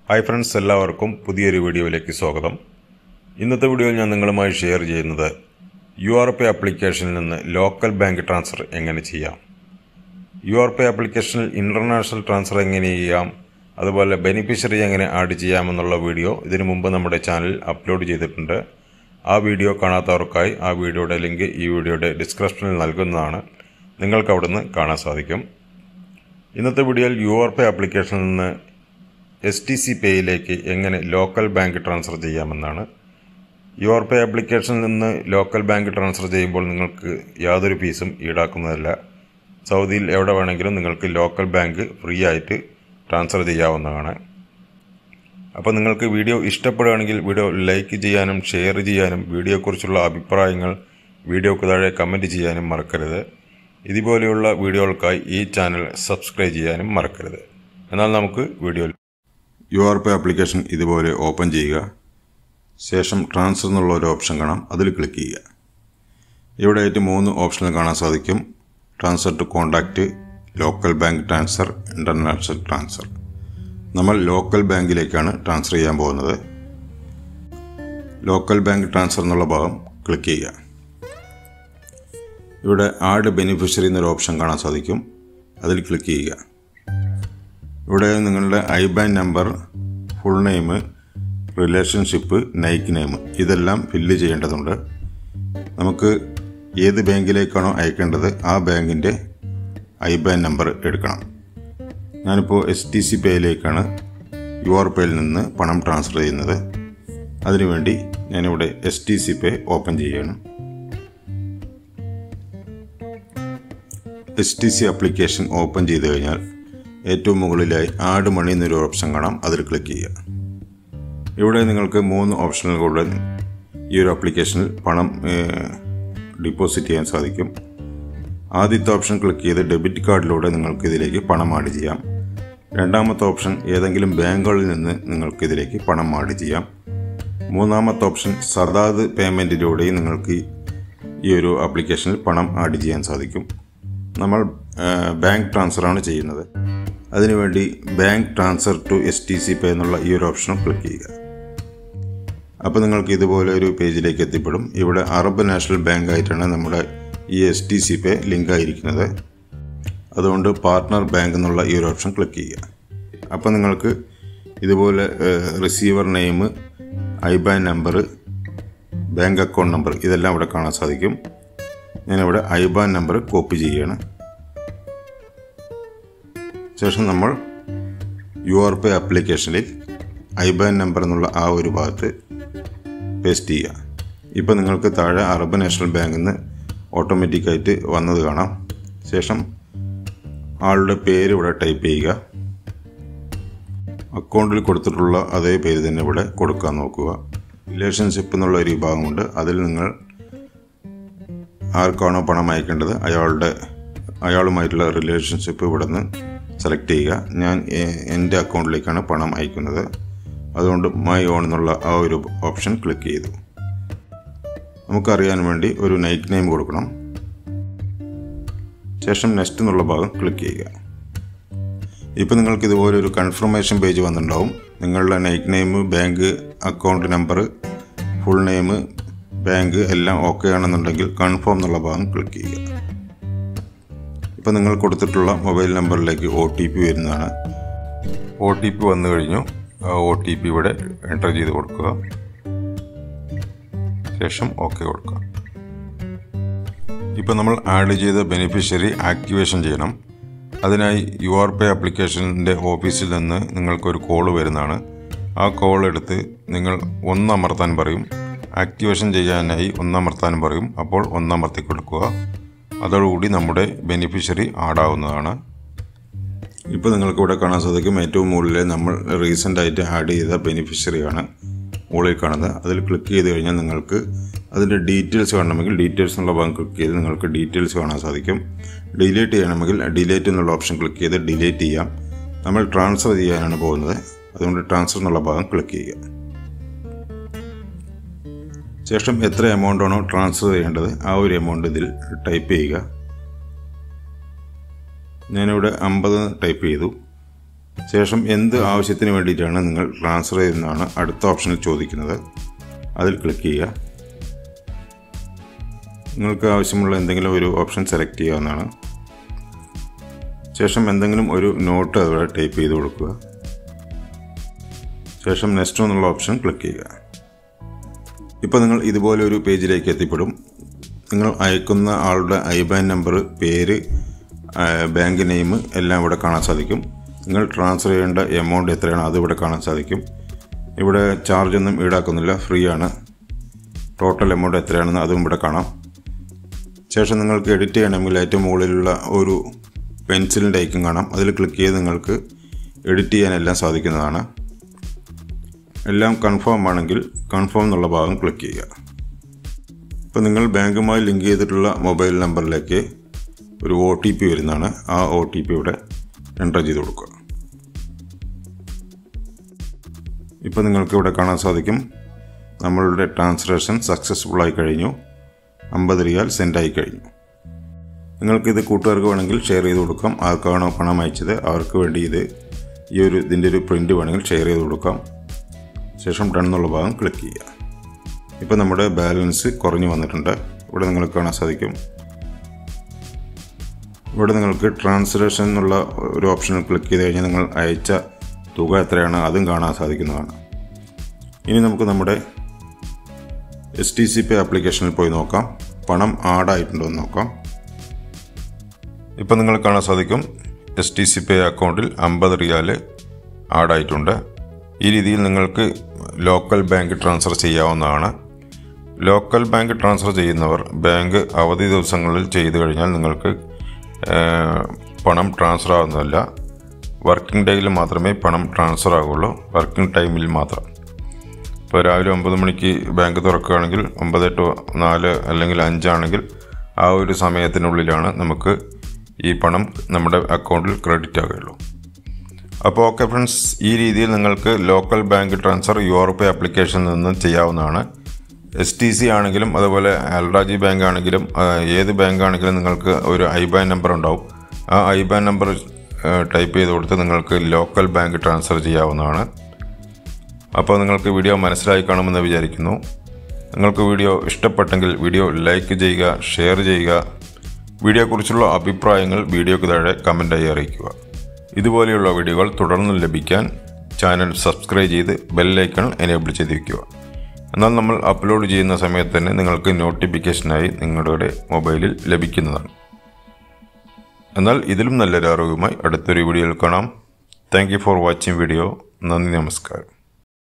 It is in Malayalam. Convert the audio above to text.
ഹായ് ഫ്രണ്ട്സ്, എല്ലാവർക്കും പുതിയൊരു വീഡിയോയിലേക്ക് സ്വാഗതം. ഇന്നത്തെ വീഡിയോയിൽ ഞാൻ നിങ്ങളുമായി ഷെയർ ചെയ്യുന്നത് Urpay ആപ്ലിക്കേഷനിൽ നിന്ന് ലോക്കൽ ബാങ്ക് ട്രാൻസ്ഫർ എങ്ങനെ ചെയ്യാം. Urpay ആപ്ലിക്കേഷനിൽ ഇൻ്റർനാഷണൽ ട്രാൻസ്ഫർ എങ്ങനെ ചെയ്യാം, അതുപോലെ ബെനിഫിഷ്യറി എങ്ങനെ ആഡ് ചെയ്യാമെന്നുള്ള വീഡിയോ ഇതിനു മുമ്പ് നമ്മുടെ ചാനലിൽ അപ്ലോഡ് ചെയ്തിട്ടുണ്ട്. ആ വീഡിയോ കാണാത്തവർക്കായി ആ വീഡിയോയുടെ ലിങ്ക് ഈ വീഡിയോയുടെ ഡിസ്ക്രിപ്ഷനിൽ നൽകുന്നതാണ്. നിങ്ങൾക്ക് അവിടുന്ന് കാണാൻ സാധിക്കും. ഇന്നത്തെ വീഡിയോയിൽ Urpay ആപ്ലിക്കേഷനിൽ നിന്ന് STC പേയിലേക്ക് എങ്ങനെ ലോക്കൽ ബാങ്ക് ട്രാൻസ്ഫർ ചെയ്യാമെന്നാണ്. Urpay ആപ്ലിക്കേഷനിൽ നിന്ന് ലോക്കൽ ബാങ്ക് ട്രാൻസ്ഫർ ചെയ്യുമ്പോൾ നിങ്ങൾക്ക് യാതൊരു ഫീസും ഈടാക്കുന്നതല്ല. സൗദിയിൽ എവിടെ വേണമെങ്കിലും നിങ്ങൾക്ക് ലോക്കൽ ബാങ്ക് ഫ്രീ ആയിട്ട് ട്രാൻസ്ഫർ ചെയ്യാവുന്നതാണ്. അപ്പോൾ നിങ്ങൾക്ക് വീഡിയോ ഇഷ്ടപ്പെടുകയാണെങ്കിൽ വീഡിയോ ലൈക്ക് ചെയ്യാനും ഷെയർ ചെയ്യാനും വീഡിയോയെക്കുറിച്ചുള്ള അഭിപ്രായങ്ങൾ വീഡിയോക്ക് താഴെ കമൻറ്റ് ചെയ്യാനും മറക്കരുത്. ഇതുപോലെയുള്ള വീഡിയോകൾക്കായി ഈ ചാനൽ സബ്സ്ക്രൈബ് ചെയ്യാനും മറക്കരുത്. എന്നാൽ നമുക്ക് വീഡിയോയിൽ Urpay ആപ്ലിക്കേഷൻ ഇതുപോലെ ഓപ്പൺ ചെയ്യുക. ശേഷം ട്രാൻസ്ഫർ എന്നുള്ള ഒരു ഓപ്ഷൻ കാണാം, അതിൽ ക്ലിക്ക് ചെയ്യുക. ഇവിടെ ആയിട്ട് 3 ഓപ്ഷനുകൾ കാണാൻ സാധിക്കും: transfer to contact, local bank transfer, international transfer. നമ്മൾ ലോക്കൽ ബാങ്കിലേക്കാണ് ട്രാൻസ്ഫർ ചെയ്യാൻ പോകുന്നത്. ലോക്കൽ ബാങ്ക് ട്രാൻസ്ഫർ എന്നുള്ള ഭാഗം ക്ലിക്ക് ചെയ്യുക. ഇവിടെ ആഡ് ബെനിഫിഷ്യറി എന്നൊരു ഓപ്ഷൻ കാണാൻ സാധിക്കും, അതിൽ ക്ലിക്ക് ചെയ്യുക. ഇവിടെ നിങ്ങളുടെ IBAN number, full name, relationship, nickname ഇതെല്ലാം ഫില്ല് ചെയ്യേണ്ടതുണ്ട്. നമുക്ക് ഏത് ബാങ്കിലേക്കാണോ അയക്കേണ്ടത് ആ ബാങ്കിൻ്റെ IBAN നമ്പർ എടുക്കണം. ഞാനിപ്പോൾ STC പേയിലേക്കാണ് Urpayയിൽ നിന്ന് പണം ട്രാൻസ്ഫർ ചെയ്യുന്നത്. അതിനുവേണ്ടി ഞാനിവിടെ STC പേ ഓപ്പൺ ചെയ്യുകയാണ്. STC ആപ്ലിക്കേഷൻ ഓപ്പൺ ചെയ്ത് കഴിഞ്ഞാൽ ഏറ്റവും മുകളിലായി ആഡ് മണി എന്നൊരു ഓപ്ഷൻ കാണാം, അതിൽ ക്ലിക്ക് ചെയ്യുക. ഇവിടെ നിങ്ങൾക്ക് 3 ഓപ്ഷനുകളുടെ ഈ ഒരു ആപ്ലിക്കേഷനിൽ പണം ഡിപ്പോസിറ്റ് ചെയ്യാൻ സാധിക്കും. ആദ്യത്തെ ഓപ്ഷൻ ക്ലിക്ക് ചെയ്ത് ഡെബിറ്റ് കാർഡിലൂടെ നിങ്ങൾക്ക് ഇതിലേക്ക് പണം ആഡ് ചെയ്യാം. രണ്ടാമത്തെ ഓപ്ഷൻ ഏതെങ്കിലും ബാങ്കുകളിൽ നിന്ന് നിങ്ങൾക്ക് ഇതിലേക്ക് പണം ആഡ് ചെയ്യാം. മൂന്നാമത്തെ ഓപ്ഷൻ സദാത് പേയ്മെൻറ്റിലൂടെയും നിങ്ങൾക്ക് ഈ ഒരു ആപ്ലിക്കേഷനിൽ പണം ആഡ് ചെയ്യാൻ സാധിക്കും. നമ്മൾ ബാങ്ക് ട്രാൻസ്ഫറാണ് ചെയ്യുന്നത്. അതിനുവേണ്ടി bank transfer to STC pay എന്നുള്ള ഈ ഒരു ഓപ്ഷനും ക്ലിക്ക് ചെയ്യുക. അപ്പോൾ നിങ്ങൾക്ക് ഇതുപോലെ ഒരു പേജിലേക്ക് എത്തിപ്പെടും. ഇവിടെ അറബ് നാഷണൽ ബാങ്ക് ആയിട്ടാണ് നമ്മുടെ ഈ STC പേ ലിങ്ക് ആയിരിക്കുന്നത്. അതുകൊണ്ട് പാർട്ട്ണർ ബാങ്ക് എന്നുള്ള ഈ ഒരു ഓപ്ഷൻ ക്ലിക്ക് ചെയ്യുക. അപ്പോൾ നിങ്ങൾക്ക് ഇതുപോലെ receiver name, IBAN number, bank account number ഇതെല്ലാം ഇവിടെ കാണാൻ സാധിക്കും. ഞാനിവിടെ IBAN നമ്പർ കോപ്പി ചെയ്യുകയാണ്. ശേഷം നമ്മൾ Urpay ആപ്ലിക്കേഷനിൽ IBAN നമ്പർ എന്നുള്ള ആ ഒരു ഭാഗത്ത് പേസ്റ്റ് ചെയ്യുക. ഇപ്പോൾ നിങ്ങൾക്ക് താഴെ അറബ് നാഷണൽ ബാങ്കിൽ നിന്ന് ഓട്ടോമാറ്റിക്കായിട്ട് വന്നത് കാണാം. ശേഷം ആളുടെ പേര് ഇവിടെ ടൈപ്പ് ചെയ്യുക. അക്കൗണ്ടിൽ കൊടുത്തിട്ടുള്ള അതേ പേര് തന്നെ ഇവിടെ കൊടുക്കാൻ നോക്കുക. റിലേഷൻഷിപ്പ് എന്നുള്ള ഒരു വിഭാഗമുണ്ട്, അതിൽ നിങ്ങൾ ആർക്കാണോ പണം അയക്കേണ്ടത് അയാളുമായിട്ടുള്ള റിലേഷൻഷിപ്പ് ഇവിടെ നിന്ന് സെലക്ട് ചെയ്യുക. ഞാൻ എൻ്റെ അക്കൗണ്ടിലേക്കാണ് പണം അയക്കുന്നത്, അതുകൊണ്ട് മൈ ഓൺ എന്നുള്ള ആ ഒരു ഓപ്ഷൻ ക്ലിക്ക് ചെയ്തു. നമുക്കറിയാൻ വേണ്ടി ഒരു നൈക്ക് നെയിം കൊടുക്കണം. ശേഷം നെക്സ്റ്റ് എന്നുള്ള ഭാഗം ക്ലിക്ക് ചെയ്യുക. ഇപ്പോൾ നിങ്ങൾക്ക് ഇതുപോലെ ഒരു കൺഫർമേഷൻ പേജ് വന്നിട്ടുണ്ടാവും. നിങ്ങളുടെ nickname, bank account number, full name, bank എല്ലാം ഓക്കെ ആണെന്നുണ്ടെങ്കിൽ കൺഫേം എന്നുള്ള ഭാഗം ക്ലിക്ക് ചെയ്യുക. ഇപ്പോൾ നിങ്ങൾ കൊടുത്തിട്ടുള്ള മൊബൈൽ നമ്പറിലേക്ക് OTP വരുന്നതാണ്. OTP വന്നു കഴിഞ്ഞു. ആ OTP ഇവിടെ എൻ്റർ ചെയ്ത് കൊടുക്കുക. ശേഷം ഓക്കെ കൊടുക്കുക. ഇപ്പോൾ നമ്മൾ ആഡ് ചെയ്ത ബെനിഫിഷ്യറി ആക്ടിവേഷൻ ചെയ്യണം. അതിനായി Urpay ആപ്ലിക്കേഷൻ്റെ ഓഫീസിൽ നിന്ന് നിങ്ങൾക്കൊരു കോൾ വരുന്നതാണ്. ആ കോൾ എടുത്ത് നിങ്ങൾ 1 അമർത്താൻ പറയും. ആക്ടിവേഷൻ ചെയ്യാനായി 1 അമർത്താൻ പറയും. അപ്പോൾ 1 അമർത്തി കൊടുക്കുക. അതോടുകൂടി നമ്മുടെ ബെനിഫിഷ്യറി ആഡാവുന്നതാണ്. ഇപ്പോൾ നിങ്ങൾക്കിവിടെ കാണാൻ സാധിക്കും ഏറ്റവും മുകളിൽ നമ്മൾ റീസെൻ്റായിട്ട് ആഡ് ചെയ്ത ബെനിഫിഷ്യറിയാണ് മുകളിൽ കാണുന്നത്. അതിൽ ക്ലിക്ക് ചെയ്ത് കഴിഞ്ഞാൽ നിങ്ങൾക്ക് അതിൻ്റെ ഡീറ്റെയിൽസ് കാണണമെങ്കിൽ ഡീറ്റെയിൽസ് എന്നുള്ള ഭാഗം ക്ലിക്ക് ചെയ്ത് നിങ്ങൾക്ക് ഡീറ്റെയിൽസ് കാണാൻ സാധിക്കും. ഡിലീറ്റ് ചെയ്യണമെങ്കിൽ ഡിലീറ്റ് എന്നുള്ള ഓപ്ഷൻ ക്ലിക്ക് ചെയ്ത് ഡിലീറ്റ് ചെയ്യാം. നമ്മൾ ട്രാൻസ്ഫർ ചെയ്യാനാണ് പോകുന്നത്, അതുകൊണ്ട് ട്രാൻസ്ഫർ എന്നുള്ള ഭാഗം ക്ലിക്ക് ചെയ്യുക. ശേഷം എത്ര എമൗണ്ട് ആണോ ട്രാൻസ്ഫർ ചെയ്യേണ്ടത് ആ ഒരു എമൗണ്ട് ഇതിൽ ടൈപ്പ് ചെയ്യുക. ഞാനിവിടെ 50 ടൈപ്പ് ചെയ്തു. ശേഷം എന്ത് ആവശ്യത്തിന് വേണ്ടിയിട്ടാണ് നിങ്ങൾ ട്രാൻസ്ഫർ ചെയ്യുന്നതാണ് അടുത്ത ഓപ്ഷനിൽ ചോദിക്കുന്നത്. അതിൽ ക്ലിക്ക് ചെയ്യുക. നിങ്ങൾക്ക് ആവശ്യമുള്ള എന്തെങ്കിലും ഒരു ഓപ്ഷൻ സെലക്ട് ചെയ്യാവുന്നതാണ്. ശേഷം എന്തെങ്കിലും ഒരു നോട്ട് അവിടെ ടൈപ്പ് ചെയ്ത് കൊടുക്കുക. ശേഷം നെക്സ്റ്റ് എന്നുള്ള ഓപ്ഷൻ ക്ലിക്ക് ചെയ്യുക. ഇപ്പോൾ നിങ്ങൾ ഇതുപോലെ ഒരു പേജിലേക്ക് എത്തിപ്പെടും. നിങ്ങൾ അയക്കുന്ന ആളുടെ IBAN നമ്പർ, പേര്, ബാങ്ക് നെയിം എല്ലാം ഇവിടെ കാണാൻ സാധിക്കും. നിങ്ങൾ ട്രാൻസ്ഫർ ചെയ്യേണ്ട എമൗണ്ട് എത്രയാണ് അതിവിടെ കാണാൻ സാധിക്കും. ഇവിടെ ചാർജൊന്നും ഈടാക്കുന്നില്ല, ഫ്രീ ആണ്. ടോട്ടൽ എമൗണ്ട് എത്രയാണെന്ന് അതും ഇവിടെ കാണാം. ശേഷം നിങ്ങൾക്ക് എഡിറ്റ് ചെയ്യണമെങ്കിൽ ഏറ്റവും മുകളിലുള്ള ഒരു പെൻസിലിൻ്റെ ഐക്കൺ കാണാം. അതിൽ ക്ലിക്ക് ചെയ്ത് നിങ്ങൾക്ക് എഡിറ്റ് ചെയ്യാനെല്ലാം സാധിക്കുന്നതാണ്. എല്ലാം കൺഫേം ആണെങ്കിൽ കൺഫേം എന്നുള്ള ഭാഗം ക്ലിക്ക് ചെയ്യുക. ഇപ്പോൾ നിങ്ങൾ ബാങ്കുമായി ലിങ്ക് ചെയ്തിട്ടുള്ള മൊബൈൽ നമ്പറിലേക്ക് ഒരു OTP വരുന്നതാണ്. ആ OTP ഇവിടെ എൻ്റർ ചെയ്ത് കൊടുക്കുക. ഇപ്പോൾ നിങ്ങൾക്ക് ഇവിടെ കാണാൻ സാധിക്കും നമ്മളുടെ ട്രാൻസാക്ഷൻ സക്സസ്ഫുൾ ആയി കഴിഞ്ഞു. 50 റിയാൽ സെൻഡ് ആയി കഴിഞ്ഞു. നിങ്ങൾക്കിത് കൂട്ടുകാർക്ക് വേണമെങ്കിൽ ഷെയർ ചെയ്ത് കൊടുക്കാം. ആർക്കാണോ പണം അയച്ചത് അവർക്ക് വേണ്ടി ഇതിൻ്റെ ഒരു പ്രിൻ്റ് വേണമെങ്കിൽ ഷെയർ ചെയ്ത് കൊടുക്കാം. ശേഷം ഡൺ എന്നുള്ള ഭാഗം ക്ലിക്ക് ചെയ്യുക. ഇപ്പോൾ നമ്മുടെ ബാലൻസ് കുറഞ്ഞു വന്നിട്ടുണ്ട്. ഇവിടെ നിങ്ങൾക്ക് കാണാൻ സാധിക്കും. ഇവിടെ നിങ്ങൾക്ക് ട്രാൻസ്ലേഷൻ എന്നുള്ള ഒരു ഓപ്ഷനിൽ ക്ലിക്ക് ചെയ്ത് കഴിഞ്ഞാൽ നിങ്ങൾ അയച്ച തുക എത്രയാണ് അതും കാണാൻ സാധിക്കുന്നതാണ്. ഇനി നമുക്ക് നമ്മുടെ STC Pay ആപ്ലിക്കേഷനിൽ പോയി നോക്കാം. പണം ആഡായിട്ടുണ്ടോ എന്ന് നോക്കാം. ഇപ്പോൾ നിങ്ങൾ കാണാൻ സാധിക്കും STC Pay അക്കൗണ്ടിൽ 50 റിയാൽ ആഡായിട്ടുണ്ട്. ഈ രീതിയിൽ നിങ്ങൾക്ക് ലോക്കൽ ബാങ്ക് ട്രാൻസ്ഫർ ചെയ്യാവുന്നതാണ്. ലോക്കൽ ബാങ്ക് ട്രാൻസ്ഫർ ചെയ്യുന്നവർ ബാങ്ക് അവധി ദിവസങ്ങളിൽ ചെയ്തു കഴിഞ്ഞാൽ നിങ്ങൾക്ക് പണം ട്രാൻസ്ഫർ ആവുന്നതല്ല. വർക്കിംഗ് ഡേയിൽ മാത്രമേ പണം ട്രാൻസ്ഫർ ആകുള്ളൂ, വർക്കിംഗ് ടൈമിൽ മാത്രം. ഇപ്പോൾ രാവിലെ 9 മണിക്ക് ബാങ്ക് തുറക്കുകയാണെങ്കിൽ 9 to 4 അല്ലെങ്കിൽ 5 ആണെങ്കിൽ ആ ഒരു സമയത്തിനുള്ളിലാണ് നമുക്ക് ഈ പണം നമ്മുടെ അക്കൗണ്ടിൽ ക്രെഡിറ്റ് ആകുകയുള്ളൂ. അപ്പോൾ ഓക്കെ ഫ്രണ്ട്സ്, ഈ രീതിയിൽ നിങ്ങൾക്ക് ലോക്കൽ ബാങ്ക് ട്രാൻസ്ഫർ Urpay ആപ്ലിക്കേഷനിൽ നിന്ന് ചെയ്യാവുന്നതാണ്. STC ആണെങ്കിലും അതുപോലെ അൽറാജി ബാങ്ക് ആണെങ്കിലും ഏത് ബാങ്ക് ആണെങ്കിലും നിങ്ങൾക്ക് ഒരു IBAN നമ്പർ ഉണ്ടാവും. ആ IBAN നമ്പർ ടൈപ്പ് ചെയ്ത് കൊടുത്ത് നിങ്ങൾക്ക് ലോക്കൽ ബാങ്ക് ട്രാൻസ്ഫർ ചെയ്യാവുന്നതാണ്. അപ്പോൾ നിങ്ങൾക്ക് വീഡിയോ മനസ്സിലായി കാണുമെന്ന് വിചാരിക്കുന്നു. നിങ്ങൾക്ക് വീഡിയോ ഇഷ്ടപ്പെട്ടെങ്കിൽ വീഡിയോ ലൈക്ക് ചെയ്യുക, ഷെയർ ചെയ്യുക. വീഡിയോയെക്കുറിച്ചുള്ള അഭിപ്രായങ്ങൾ വീഡിയോയ്ക്ക് താഴെ കമൻറ്റായി അറിയിക്കുക. ഇതുപോലെയുള്ള വീഡിയോകൾ തുടർന്ന് ലഭിക്കാൻ ചാനൽ സബ്സ്ക്രൈബ് ചെയ്ത് ബെല്ലൈക്കൺ എനേബിൾ ചെയ്ത് വയ്ക്കുക. എന്നാൽ നമ്മൾ അപ്ലോഡ് ചെയ്യുന്ന സമയത്ത് തന്നെ നിങ്ങൾക്ക് നോട്ടിഫിക്കേഷനായി നിങ്ങളുടെ മൊബൈലിൽ ലഭിക്കുന്നതാണ്. എന്നാൽ ഇതിലും നല്ലൊരു അറിവുമായി അടുത്തൊരു വീഡിയോയിൽ കാണാം. Thank you for watching video. നന്ദി, നമസ്കാരം.